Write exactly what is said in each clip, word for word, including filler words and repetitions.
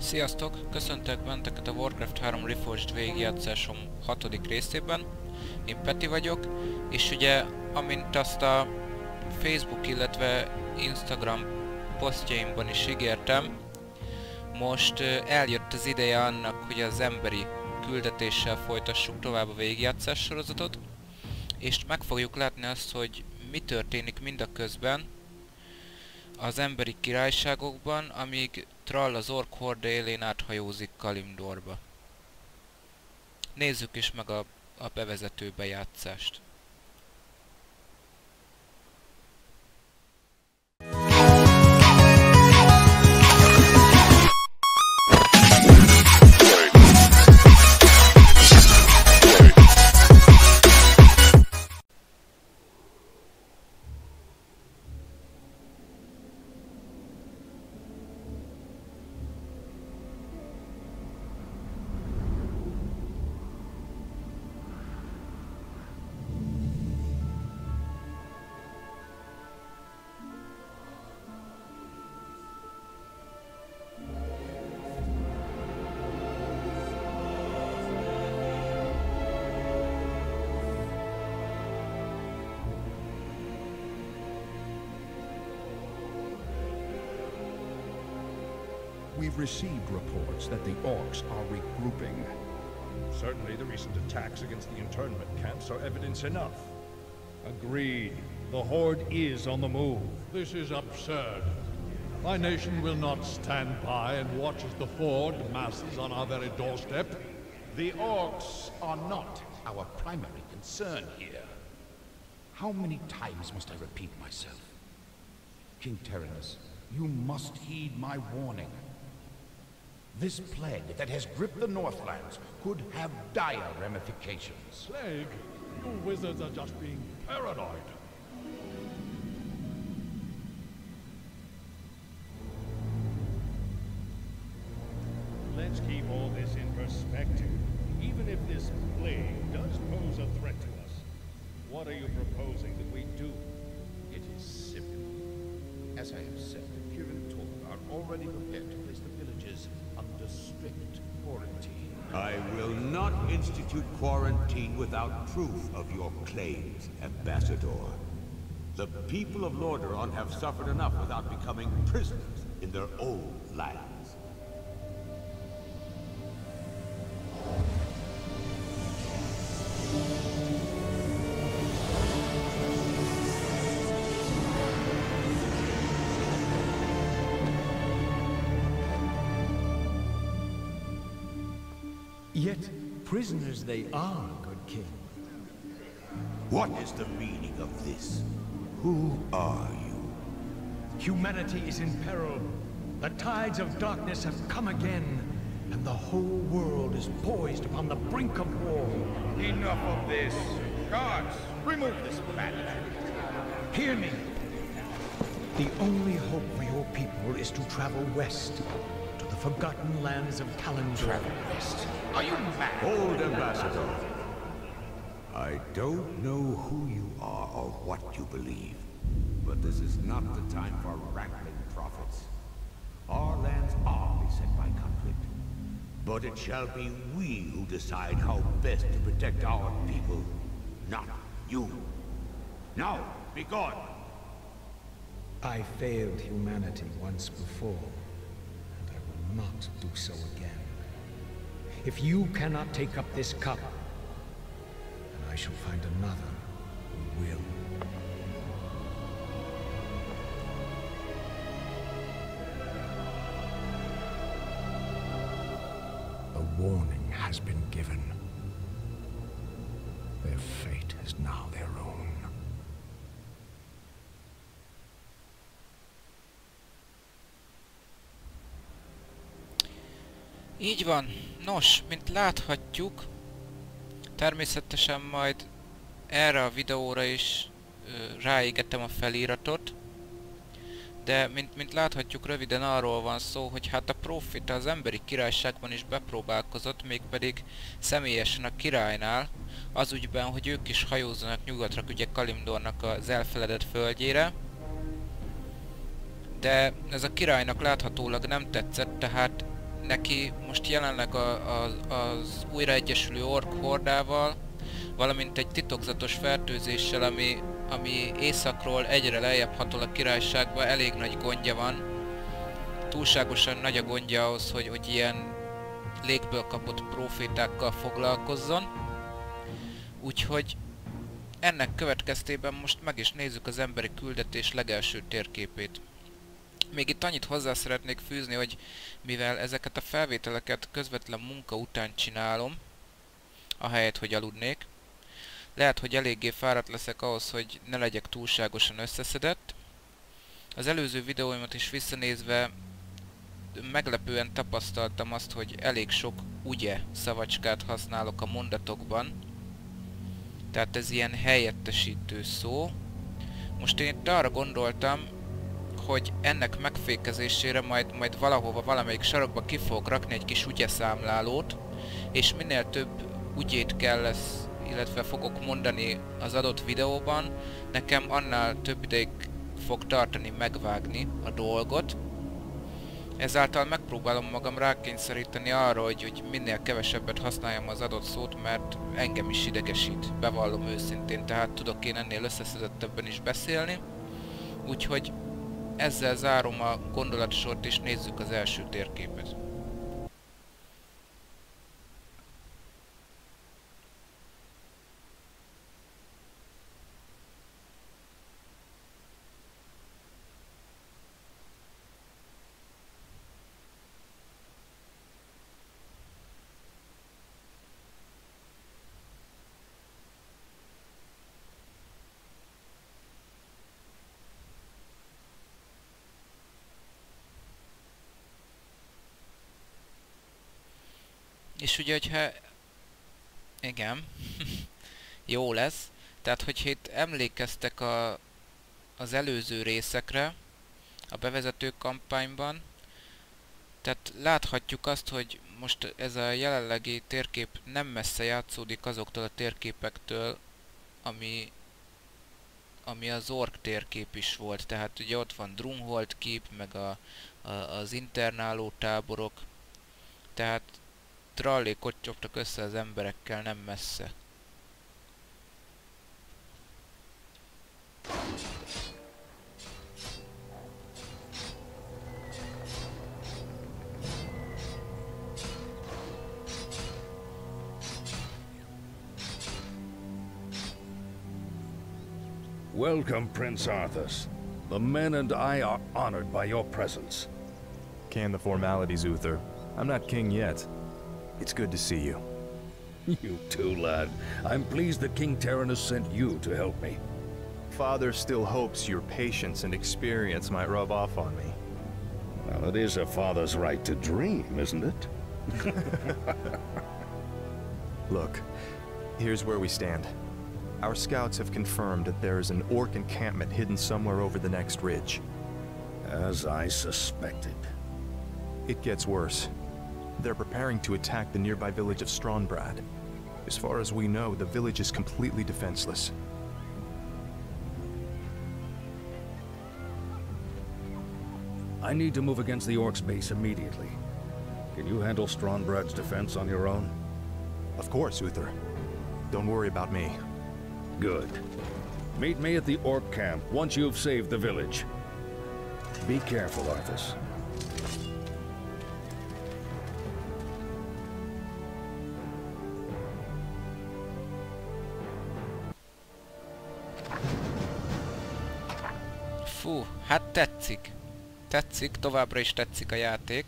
Sziasztok! Köszöntök benneteket a Warcraft három Reforged végigjátszásom hatodik részében. Én Peti vagyok, és ugye, amint azt a Facebook, illetve Instagram posztjaimban is ígértem, most eljött az ideje annak, hogy az emberi küldetéssel folytassuk tovább a végigjátszás sorozatot, és meg fogjuk látni azt, hogy mi történik mindaközben az emberi királyságokban, amíg Thrall az ork horde élén áthajózik Kalimdorba. Nézzük is meg a, a bevezető bejátszást. We've received reports that the orcs are regrouping. Certainly the recent attacks against the internment camps are evidence enough. Agreed. The Horde is on the move. This is absurd. My nation will not stand by and watch as the Ford masses on our very doorstep. The orcs are not our primary concern here. How many times must I repeat myself? King Terenas, you must heed my warning. This plague that has gripped the Northlands could have dire ramifications. Plague? You wizards are just being paranoid. Let's keep all this in perspective. Even if this plague does pose a threat to us, what are you proposing that we do? It is simple. As I have said, the Kirin Tor are already prepared to place the villages under strict quarantine. I will not institute quarantine without proof of your claims, Ambassador. The people of Lordaeron have suffered enough without becoming prisoners in their own lands. Yet, prisoners they are, good king. What is the meaning of this? Who are you? Humanity is in peril. The tides of darkness have come again, and the whole world is poised upon the brink of war. Enough of this. Guards, remove this bandit. Hear me. The only hope for your people is to travel west, to the forgotten lands of Kalimdor. Travel west? Are you mad? Hold, Ambassador. I don't know who you are or what you believe, but this is not the time for wrangling prophets. Our lands are beset by conflict, but it shall be we who decide how best to protect our people, not you. Now, be gone. I failed humanity once before, and I will not do so again. If you cannot take up this cup, then I shall find another who will. A warning has been given. Their fate is now their own. Így van. Nos, mint láthatjuk, természetesen majd erre a videóra is ö, ráégettem a feliratot, de mint, mint láthatjuk, röviden arról van szó, hogy hát a Profita az emberi királyságban is bepróbálkozott, mégpedig személyesen a királynál, az ügyben, hogy ők is hajózzanak nyugatra, ugye Kalimdornak az elfeledett földjére. De ez a királynak láthatólag nem tetszett, tehát neki most jelenleg a, a, az újraegyesülő ork hordával, valamint egy titokzatos fertőzéssel, ami, ami északról egyre lejjebb hatol a királyságba, elég nagy gondja van. Túlságosan nagy a gondja ahhoz, hogy, hogy ilyen légből kapott profétákkal foglalkozzon. Úgyhogy ennek következtében most meg is nézzük az emberi küldetés legelső térképét. Még itt annyit hozzá szeretnék fűzni, hogy mivel ezeket a felvételeket közvetlen munka után csinálom, ahelyett, hogy aludnék, lehet, hogy eléggé fáradt leszek ahhoz, hogy ne legyek túlságosan összeszedett. Az előző videóimat is visszanézve meglepően tapasztaltam azt, hogy elég sok ugye szavacskát használok a mondatokban. Tehát ez ilyen helyettesítő szó. Most én itt arra gondoltam, hogy ennek megfékezésére majd, majd valahova, valamelyik sarokba ki fogok rakni egy kis ugye számlálót, és minél több ugyét kell lesz, illetve fogok mondani az adott videóban, nekem annál több ideig fog tartani megvágni a dolgot. Ezáltal megpróbálom magam rákényszeríteni arra, hogy, hogy minél kevesebbet használjam az adott szót, mert engem is idegesít, bevallom őszintén, tehát tudok én ennél összeszedettebben is beszélni. Úgyhogy ezzel zárom a gondolatsort, és nézzük az első térképet. És ugye, hogyha... Igen. Jó lesz. Tehát, hogyha itt emlékeztek a, az előző részekre, a bevezető kampányban, tehát láthatjuk azt, hogy most ez a jelenlegi térkép nem messze játszódik azoktól a térképektől, ami, ami az ork térkép is volt. Tehát ugye ott van Drumhold Keep, meg a, a, az internáló táborok. Tehát trallék ott csaptak össze az emberekkel nem messze. Welcome, Prince Arthas. The men and I are honored by your presence. Can the formalities, Uther. I'm not king yet. It's good to see you. You too, lad. I'm pleased that King Terenas sent you to help me. Father still hopes your patience and experience might rub off on me. Well, it is a father's right to dream, isn't it? Look, here's where we stand. Our scouts have confirmed that there is an orc encampment hidden somewhere over the next ridge. As I suspected. It gets worse. They're preparing to attack the nearby village of Stronbrad. As far as we know, the village is completely defenseless. I need to move against the orcs' base immediately. Can you handle Stronbrad's defense on your own? Of course, Uther. Don't worry about me. Good. Meet me at the orc camp once you've saved the village. Be careful, Arthas. Fú, hát tetszik. Tetszik, továbbra is tetszik a játék.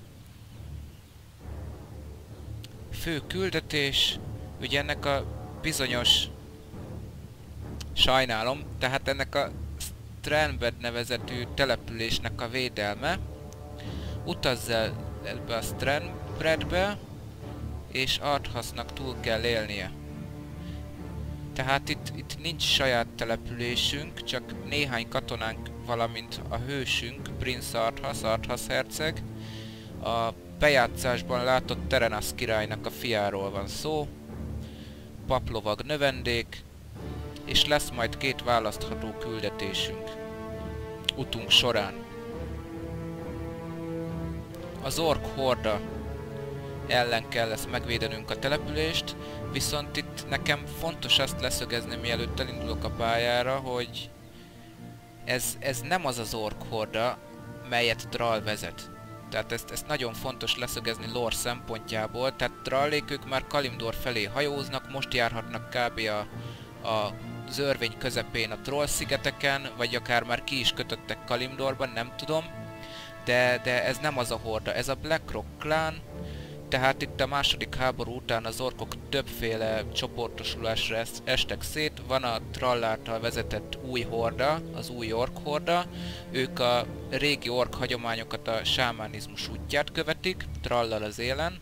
Fő küldetés, ugye ennek a bizonyos... Sajnálom, tehát ennek a Stronbrad nevezetű településnek a védelme. Utazz el ebbe a Stronbradbe, és Arthasnak túl kell élnie. Tehát itt, itt nincs saját településünk, csak néhány katonánk, valamint a hősünk, Prince Arthas, Arthas herceg. A bejátszásban látott Terenas királynak a fiáról van szó. Paplovag növendék, és lesz majd két választható küldetésünk utunk során. az ork horda ellen kell lesz megvédenünk a települést, viszont itt nekem fontos azt leszögezni, mielőtt elindulok a pályára, hogy ez, ez nem az az ork horda, melyet Drall vezet. Tehát ezt, ezt nagyon fontos leszögezni lore szempontjából, tehát Drallék ők már Kalimdor felé hajóznak, most járhatnak kb. a, a az örvény közepén a Troll-szigeteken, vagy akár már ki is kötöttek Kalimdorban, nem tudom, de, de ez nem az a horda, ez a Blackrock klán, tehát itt a második háború után az orkok többféle csoportosulásra estek szét, van a Drall által vezetett új horda, az új ork horda, ők a régi ork hagyományokat, a sámánizmus útját követik, Drallal az élen,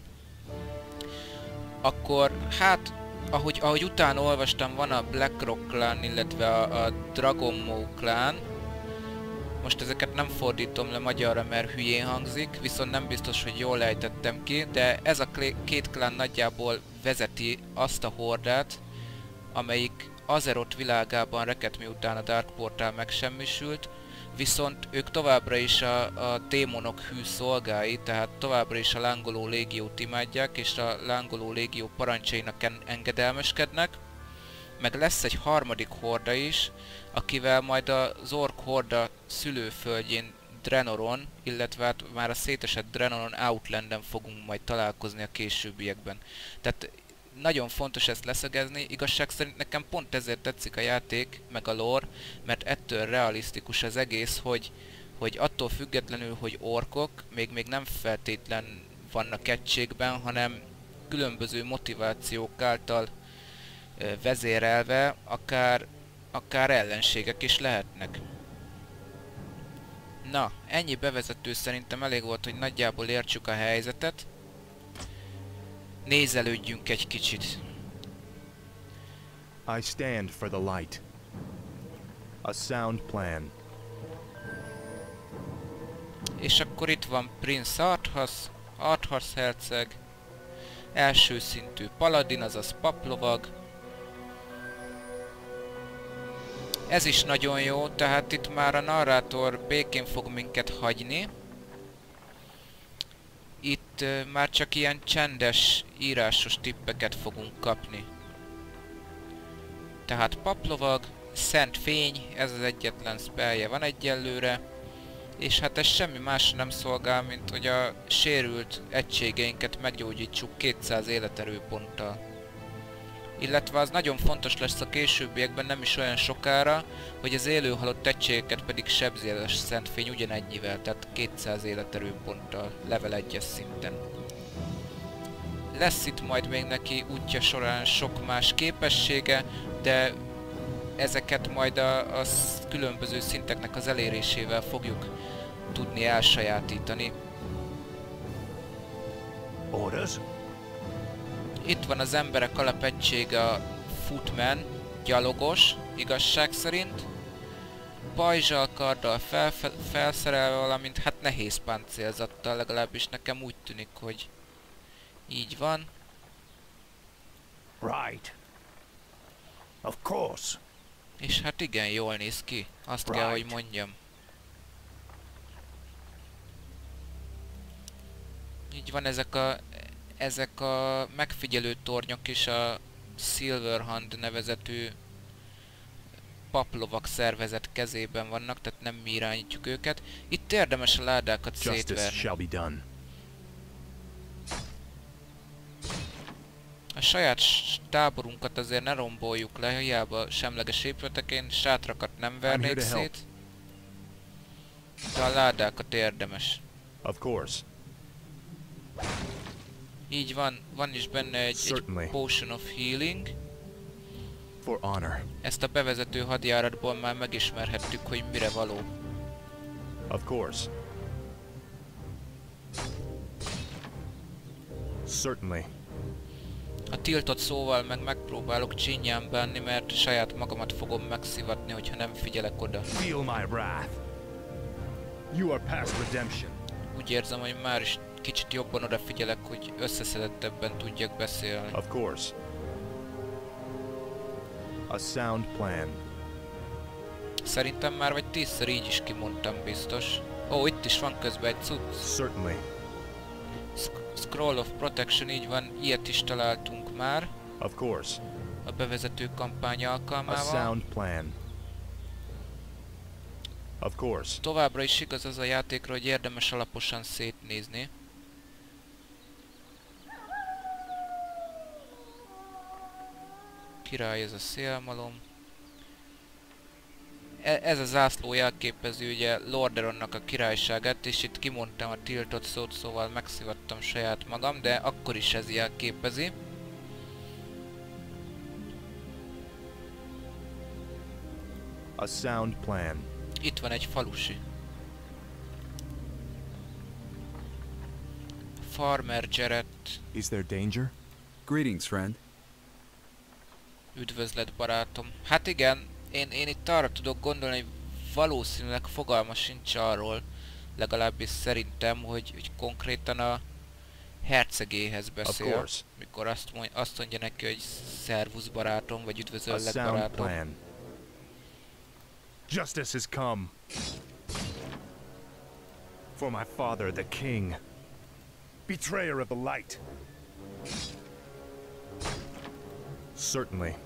akkor hát Ahogy, ahogy utána olvastam, van a Blackrock klán, illetve a, a Dragonmaw klán. Most ezeket nem fordítom le magyarra, mert hülyén hangzik, viszont nem biztos, hogy jól ejtettem ki, de ez a két klán nagyjából vezeti azt a hordát, amelyik Azeroth világában rekedt, miután a Dark Portal megsemmisült, viszont ők továbbra is a, a démonok hű szolgái, tehát továbbra is a lángoló légiót imádják, és a lángoló légió parancsainak en engedelmeskednek. Meg lesz egy harmadik horda is, akivel majd az ork horda szülőföldjén Drenoron, illetve hát már a szétesett Drenoron Outlanden fogunk majd találkozni a későbbiekben. Tehát nagyon fontos ezt leszögezni, igazság szerint nekem pont ezért tetszik a játék, meg a lore, mert ettől realisztikus az egész, hogy, hogy attól függetlenül, hogy orkok még, még nem feltétlen vannak egységben, hanem különböző motivációk által ö, vezérelve akár, akár ellenségek is lehetnek. Na, ennyi bevezető szerintem elég volt, hogy nagyjából értsük a helyzetet. Nézelődjünk egy kicsit. I stand for the light. A sound plan. És akkor itt van Prince Arthas, Arthas herceg, első szintű paladin, azaz paplovag. Ez is nagyon jó, tehát itt már a narrátor békén fog minket hagyni. Itt uh, már csak ilyen csendes, írásos tippeket fogunk kapni. Tehát paplovag, szent fény, ez az egyetlen spellje van egyelőre. És hát ez semmi más nem szolgál, mint hogy a sérült egységeinket meggyógyítsuk kétszáz életerőponttal. Illetve az nagyon fontos lesz a későbbiekben, nem is olyan sokára, hogy az élő halott egységeket pedig sebzi a szentfény ugyanennyivel, tehát kétszáz életerőponttal, level egyes szinten. Lesz itt majd még neki útja során sok más képessége, de ezeket majd a, a különböző szinteknek az elérésével fogjuk tudni elsajátítani. Orders? Itt van az emberek alapegysége, a Footman, gyalogos, igazság szerint. Pajzsal, karddal fel, fel, felszerelve, valamint hát nehéz páncélzattal, legalábbis nekem úgy tűnik, hogy így van. Right. Of course. És hát igen, jól néz ki, azt right. kell, hogy mondjam. Így van, ezek a, ezek a megfigyelő tornyok is a Silverhand nevezetű paplovak szervezet kezében vannak, tehát nem mi irányítjuk őket. Itt érdemes a ládákat szétverni. A saját táborunkat azért ne romboljuk le, hiába semleges épületekén, sátrakat nem vernék szét. De a ládákat érdemes. Of course. Így van, van is benne egy, egy Potion of Healing. For honor. Ezt a bevezető hadjáratból már megismerhettük, hogy mire való. Of course. Certainly. A tiltott szóval meg megpróbálok csinyán bánni, mert saját magamat fogom megszivatni, hogyha nem figyelek oda. Feel my wrath. You are past redemption. Úgy érzem, hogy már is kicsit jobban odafigyelek, hogy összeszedettebben tudjak beszélni. Of course. A sound plan. Szerintem már vagy tízszer így is kimondtam biztos. Ó, itt is van közben egy cucc. Certainly. Scroll of Protection, így van, ilyet is találtunk már. Of course. A bevezető kampány alkalmával. A sound plan. Of course. Továbbra is igaz az a játékra, hogy érdemes alaposan szétnézni. Király ez a szélmalom. E ez a zászló jelképezi ugye Lordaeronnak a királyságát, és itt kimondtam a tiltott szót, szóval megszivattam saját magam, de akkor is ez jelképezi. A sound plan. Itt van egy falusi. Farmer Jared. Is there danger? Greetings, friend. Üdvözlet, barátom. Hát igen, én, én itt arra tudok gondolni, hogy valószínűleg fogalma sincs arról, legalábbis szerintem, hogy, hogy konkrétan a hercegéhez beszél, mikor azt, mond, azt mondja neki, hogy szervusz barátom, vagy üdvözöllek barátom. Plan. Justice has come. For my father, the king. Betrayer of the light. Certainly.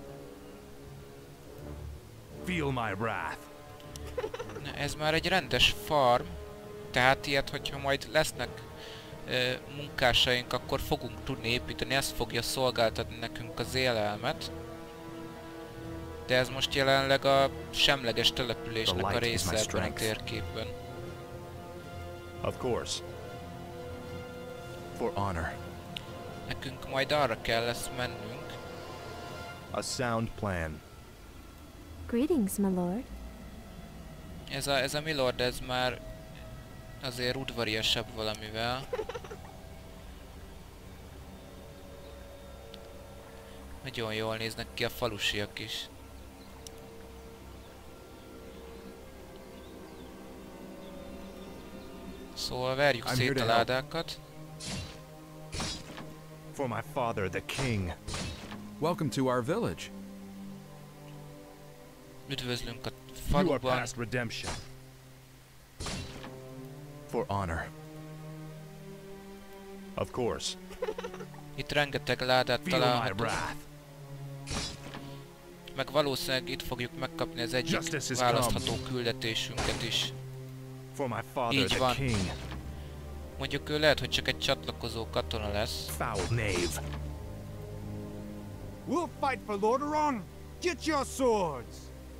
Feel my wrath. Na, ez már egy rendes farm, tehát ilyet, hogyha majd lesznek ö, munkásaink, akkor fogunk tudni építeni, ez fogja szolgáltatni nekünk az élelmet. De ez most jelenleg a semleges településnek a része ebben a térképben. Of course. For honor. Nekünk majd arra kell lesz mennünk. A sound plan. Greetings, my lord. Ez a, ez a milord, ez már azért udvariasabb valamivel. Nagyon jól néznek ki a falusiak is. Szóval verjük szét a ládákat. For my father, the king. Welcome to our village. Üdvözlünk a You are faluban. past redemption. For honor. Of course. Itt rengeteg ládát Feel my találhatunk. wrath. Meg valószínűleg itt fogjuk megkapni az egyik Justice has választható come. küldetésünket is. For my father, Így the van. king. Mondjuk ő lehet, hogy csak egy csatlakozó katona lesz. Foul knave. We'll fight for Lordaeron. Get your swords.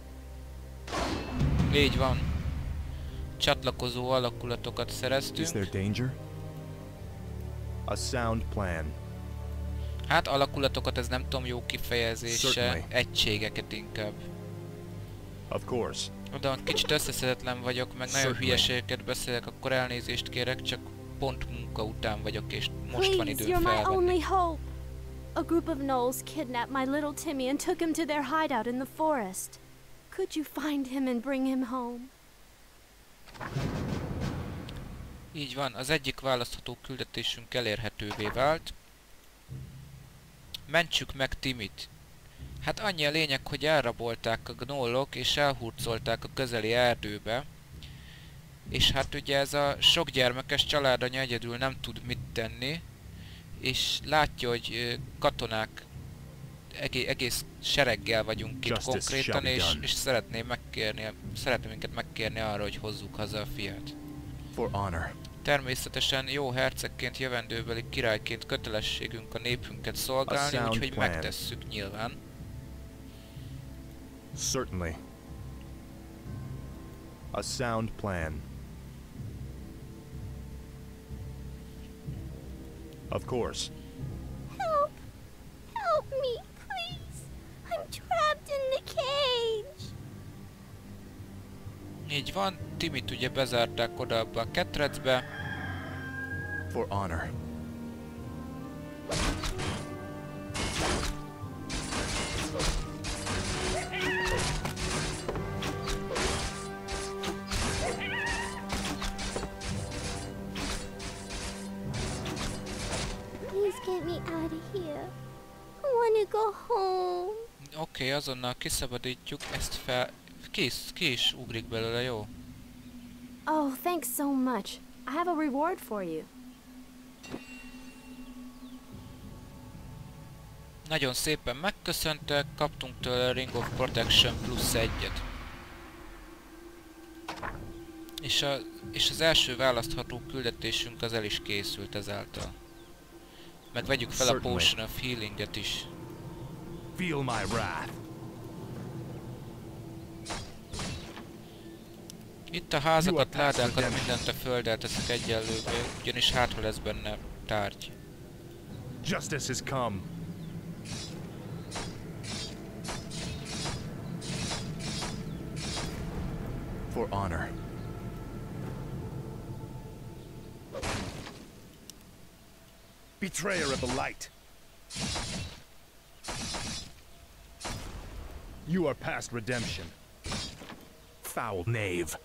Így van. Csatlakozó alakulatokat Is szereztünk. there danger? A sound plan. Hát alakulatokat ez nem tudom jó kifejezése, Certainly. egységeket inkább. Of course. De kicsit összeszedetlen vagyok, meg nagyon Certainly. hülyeségeket beszélek, akkor elnézést kérek, csak pont munka után vagyok, és most van Please, időm you're my felvenni. only hope. A group of gnolls kidnapped my little Timmy and took him to their hideout in the forest. Could you find him and bring him home? Így van, az egyik választható küldetésünk elérhetővé vált. Mentsük meg Timit. Hát annyi a lényeg, hogy elrabolták a gnollok és elhurcolták a közeli erdőbe. És hát ugye ez a sok gyermekes családanya egyedül nem tud mit tenni. És látja, hogy ö, katonák egész, egész sereggel vagyunk itt Justice shall konkrétan, be és, done. és szeretné megkérni, szeretné minket megkérni arra, hogy hozzuk haza a fiát. For honor. Természetesen jó hercegként, jövendőbeli királyként kötelességünk a népünket szolgálni, sound úgyhogy plan. megtesszük nyilván. Certainly. A sound plan. Of course. Help! Help me, please! I'm trapped in the cage! Így van, Timit ugye bezárták oda abba a ketrecbe. For honor. Please get me out of here. I want to go home. Oké, okay, azonnal kiszabadítjuk ezt fel. Ki, ki is ugrik belőle, jó? Oh, thanks so much. I have a reward for you. Nagyon szépen megköszöntek, kaptunk tőle Ring of Protection plusz egyet. És, a, és az első választható küldetésünk az el is készült ezáltal. Meg vegyük fel a Potion of Healing-et is. Feel my wrath. Itt a házakat, ládákat, mindent a földdel teszek egyenlővé, ugyanis hátra lesz benne tárgy. Justice has come. For honor. Betrayer of the light. You are past redemption. Foul knave.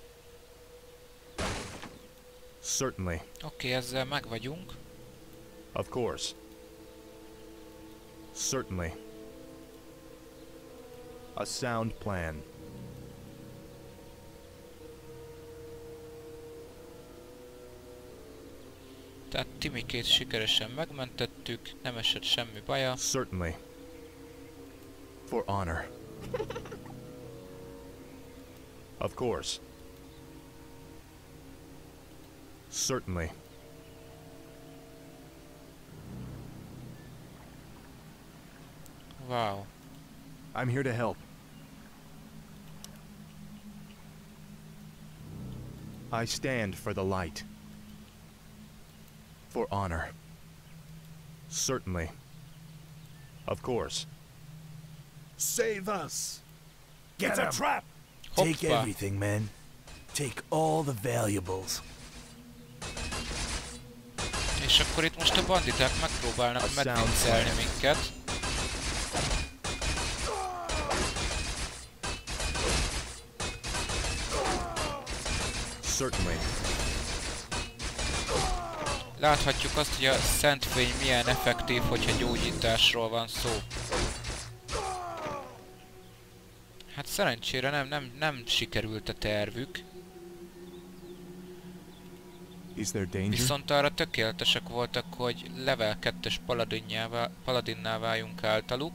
Certainly. Oké, okay, ezzel meg vagyunk. Of course. Certainly. A sound plan. Tehát Timikét sikeresen megmentettük, nem esett semmi baja. Certainly. For honor. Of course. Certainly. Wow. I'm here to help. I stand for the light. For honor. Certainly. Of course. Save us! Get it's him. a trap! Take Hoppa. everything, men. Take all the valuables. És akkor itt most a banditák megpróbálnak medvincelni minket. Certainly. Láthatjuk azt, hogy a szentfény milyen effektív, hogyha gyógyításról van szó. Hát szerencsére nem, nem, nem sikerült a tervük. Is there danger? Viszont arra tökéletesek voltak, hogy level kettes paladinná váljunk általuk.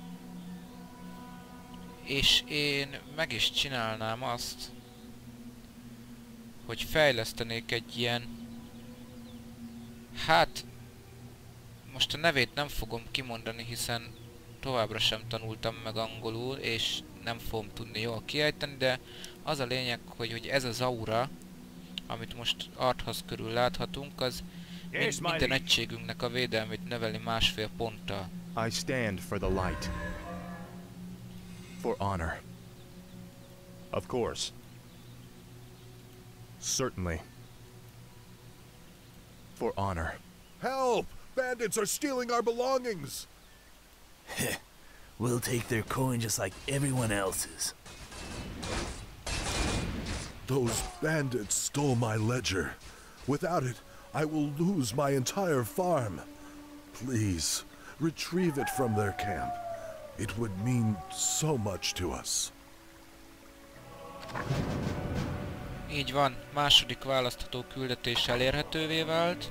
És én meg is csinálnám azt, hogy fejlesztenék egy ilyen... Hát... Most a nevét nem fogom kimondani, hiszen továbbra sem tanultam meg angolul, és nem fogom tudni jól kiejteni, de az a lényeg, hogy, hogy ez az aura, amit most Arthouse körül láthatunk, az mind, minden egységünknek a védelmét növeli másfél ponttal. I stand for the light. For honor. Of course. Certainly. For honor. Help! Bandits are stealing our belongings! We'll take their coin just like everyone else's. Those bandits stole my ledger. Without it, I will lose my entire farm. Please, retrieve it from their camp. It would mean so much to us. Így van, második választható küldetés elérhetővé vált.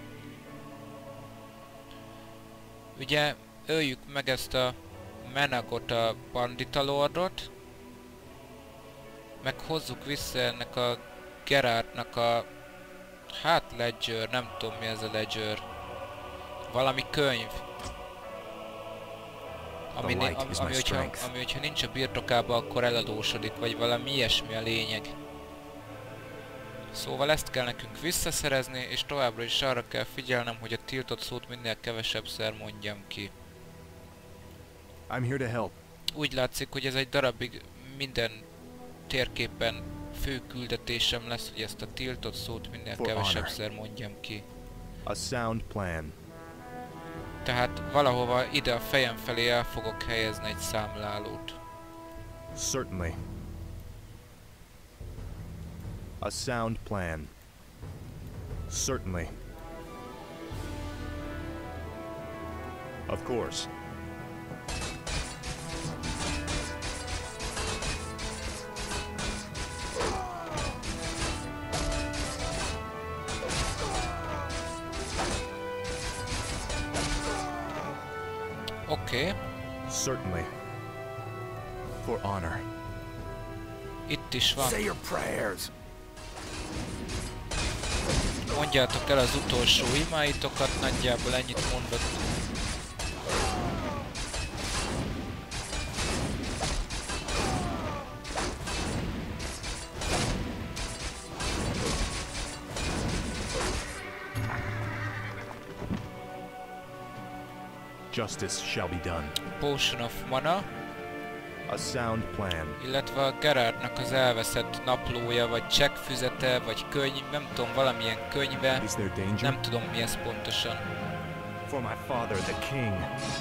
Ugye öljük meg ezt a Menagot, a Bandita Lordot, meg hozzuk vissza ennek a Gerardnak a... Hát ledger, nem tudom mi ez a ledger. Valami könyv. Ami, ami, ami, ami, hogyha, ami hogyha nincs a birtokában, akkor eladósodik, vagy valami ilyesmi a lényeg. Szóval ezt kell nekünk visszaszerezni, és továbbra is arra kell figyelnem, hogy a tiltott szót minél kevesebbszer mondjam ki. I'm here to help. Úgy látszik, hogy ez egy darabig minden térképen fő küldetésem lesz, hogy ezt a tiltott szót minél For kevesebbszer honor. mondjam ki. A sound plan. Tehát valahova ide a fejem felé el fogok helyezni egy számlálót. Certainly. A sound plan. Certainly. Of course. Oké. Okay. Certainly. For honor. Itt is van. Say your prayers. Mondjátok el az utolsó imáitokat, nagyjából ennyit mondott. Justice shall be done. Potion of Mana. A sound plan. Illetve a Gerardnak az elveszett naplója, vagy csekkfüzete, vagy könyv, nem tudom, valamilyen könyve. Nem tudom, mi ez pontosan. For my father, the king.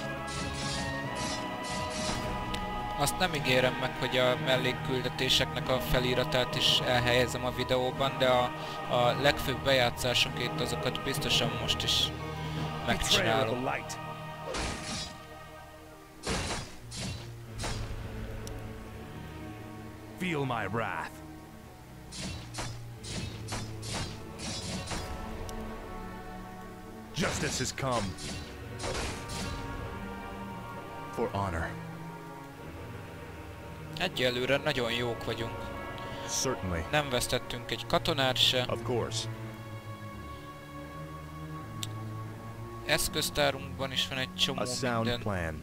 Azt nem ígérem meg, hogy a mellékküldetéseknek a feliratát is elhelyezem a videóban, de a, a legfőbb bejátszásokét azokat biztosan most is megcsinálom. Feel my wrath. Justice has come. For honor. Egyelőre nagyon jók vagyunk. Certainly. Nem vesztettünk egy katonát se. Of course. Eszköztárunkban is van egy csomó A sound minden. Plan.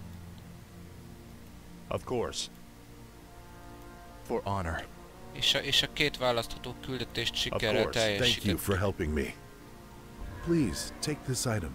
Of course. For honor. És a, és a két választható küldetést sikerrel teljesített. Thank you for helping me. Please, take this item.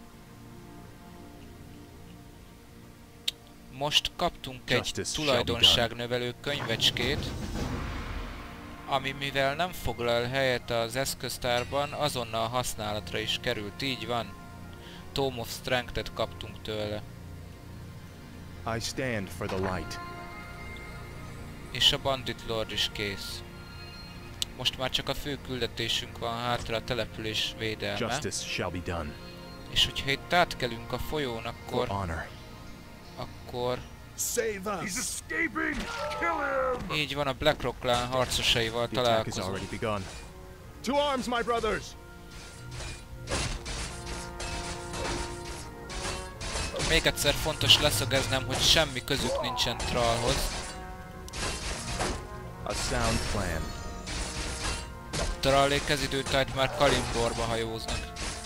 Most kaptunk egy tulajdonságnövelő könyvecskét, ami mivel nem foglal helyet az eszköztárban, azonnal használatra is került. Így van. Tome of Strength-et kaptunk tőle. I stand for the light. És a Bandit Lord is kész. Most már csak a fő küldetésünk van hátra, a település védelme. Justice shall be done. És hogyha itt átkelünk a folyón, akkor... Akkor... Save us. He's escaping. Kill him. Így van, a Blackrock Clan harcosaival találkozunk. To arms, my brothers! Még egyszer fontos leszögeznem, hogy semmi közük nincsen Thrallhoz. A sound plan. Thrallék ez időtájt már Kalimdorba hajóznak.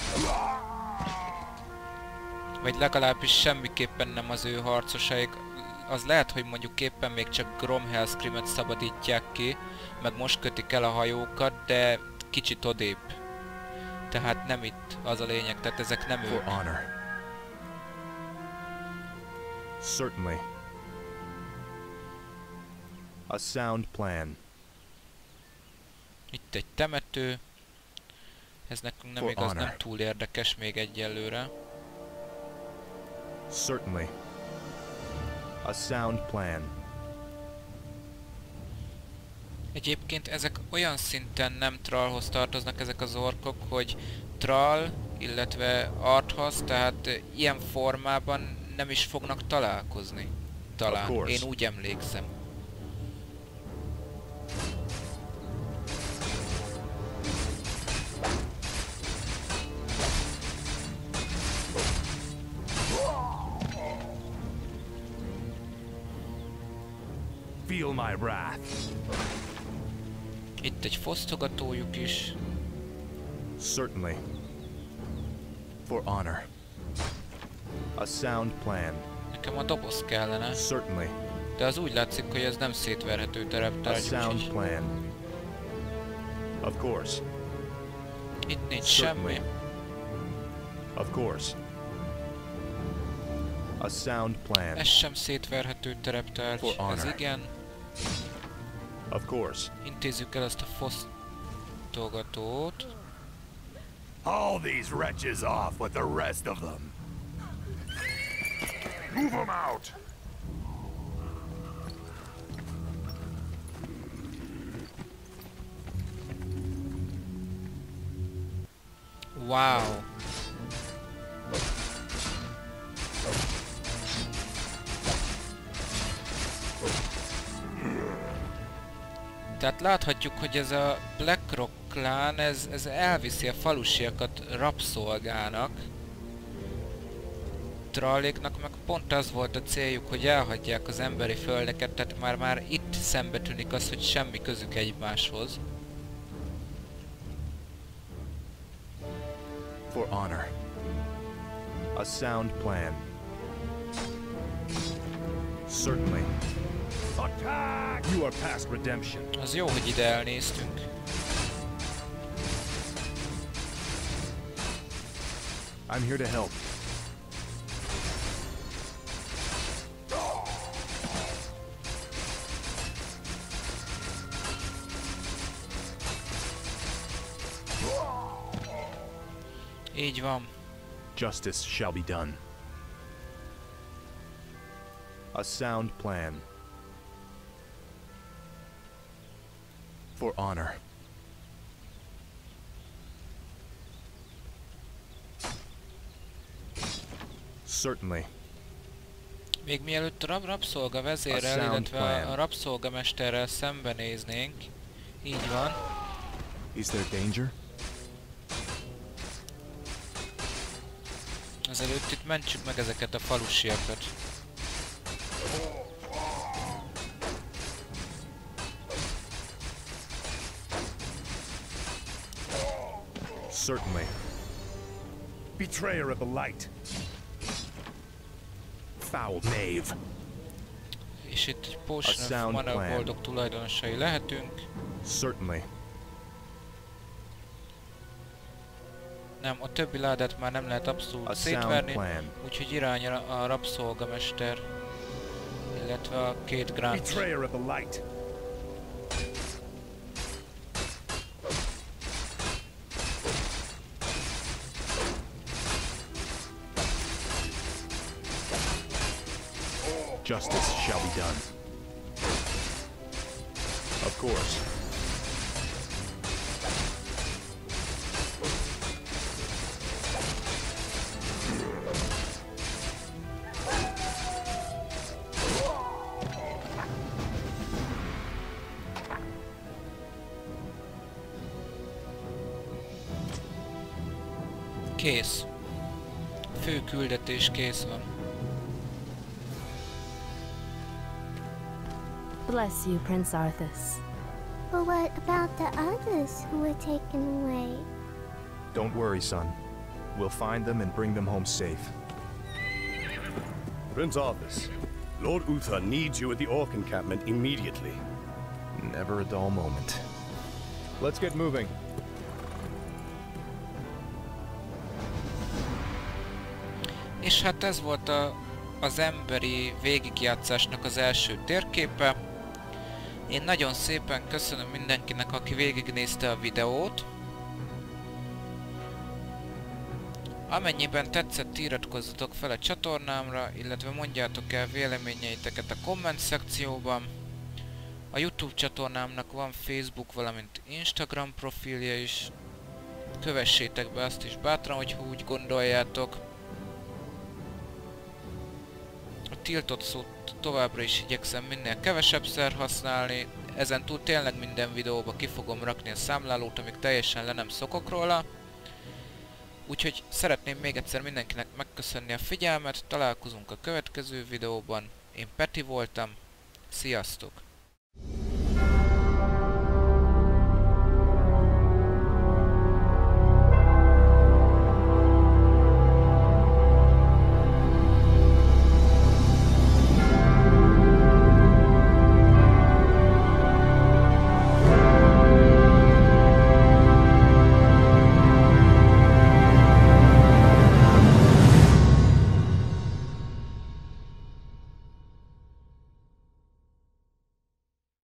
Vagy legalábbis semmiképpen nem az ő harcosaik. Az lehet, hogy mondjuk éppen még csak Gromhellscream-et szabadítják ki, meg most kötik el a hajókat, de kicsit odébb. Tehát nem itt az a lényeg, tehát ezek nem ők. Certainly. A sound plan. Itt egy temető. Ez nekünk nem igaz, nem túl érdekes még egyelőre. Certainly. A sound plan. Egyébként ezek olyan szinten nem Thrallhoz tartoznak ezek az orkok, hogy Thrall, illetve Arthas, tehát ilyen formában nem is fognak találkozni. Talán. Én úgy emlékszem. Feel my wrath. Itt egy fosztogatójuk is. Certainly. For honor. A sound plan. Nekem a doboz kellene. Certainly. De az úgy látszik, hogy ez nem szétverhető tereptárgy. A sound plan. Of course. Itt nincs semmi. Of course. A sound plan. Ez sem szétverhető tereptárgy. Ez igen. Of course. Intézzük el ezt a fosztogatót. Haul these wretches off with the rest of them. Move them out. Wow. Tehát láthatjuk, hogy ez a Blackrock klán, ez, ez elviszi a falusiakat rabszolgának. tralléknak meg pont az volt a céljuk, hogy elhagyják az emberi földeket, tehát már már itt szembe tűnik az, hogy semmi közük egymáshoz. For honor. A sound plan. Certainly. Attack! You are past redemption. Az jó, hogy ide elnéztünk. I'm here to help. Így van. Justice shall be done. A sound plan. For honor. Certainly. Még mielőtt a rab rabszolga vezérrel, illetve plan. a rabszolgamesterrel szembenéznénk. Így van. Is there danger? Ezelőtt itt mentsük meg ezeket a falusiakat. Certainly. Betrayer of the light. Foul knave. És itt Potion of Mana boldog tulajdonosai lehetünk. Certainly. Nem, a többi ládát már nem lehet abszolút szétverni, úgyhogy irány a rabszolgamester, illetve a két Grant. Betrayer of the light. Justice shall be done. Of course. Kész. Fő küldetés kész van. Bless you, Prince Arthas. But what about the others who were taken away? Don't worry, son. We'll find them and bring them home safe. Prince Arthas, Lord Uther needs you at the Orc encampment immediately. Never a dull moment. Let's get moving. És hát ez volt a, az emberi végigjátszásnak az első térképe. Én nagyon szépen köszönöm mindenkinek, aki végignézte a videót. Amennyiben tetszett, iratkozzatok fel a csatornámra, illetve mondjátok el véleményeiteket a komment szekcióban. A YouTube csatornámnak van Facebook, valamint Instagram profilja is. Kövessétek be azt is bátran, hogyha úgy gondoljátok. A tiltott szót továbbra is igyekszem minél kevesebbszer használni. Ezen túl tényleg minden videóba ki fogom rakni a számlálót, amíg teljesen le nem szokok róla. Úgyhogy szeretném még egyszer mindenkinek megköszönni a figyelmet, találkozunk a következő videóban. Én Peti voltam, sziasztok!